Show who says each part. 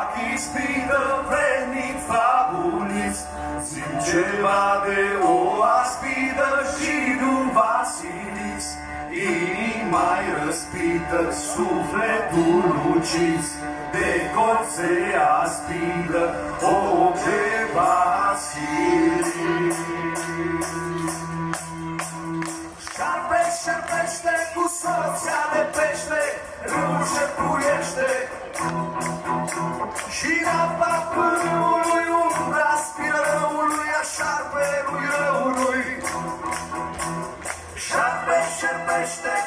Speaker 1: fac ispită vrednic fabulist. Simt ceva de o aspidă și de-un Vasilis. Inima-i răspită, sufletul ucis, de corțe aspidă, ochi de Vasilis. Șarpe șerpește cu soția de pește, râul șerpuiește și în apa râului umbra aspiră răului, a șarpelui răului. Șarpe șerpește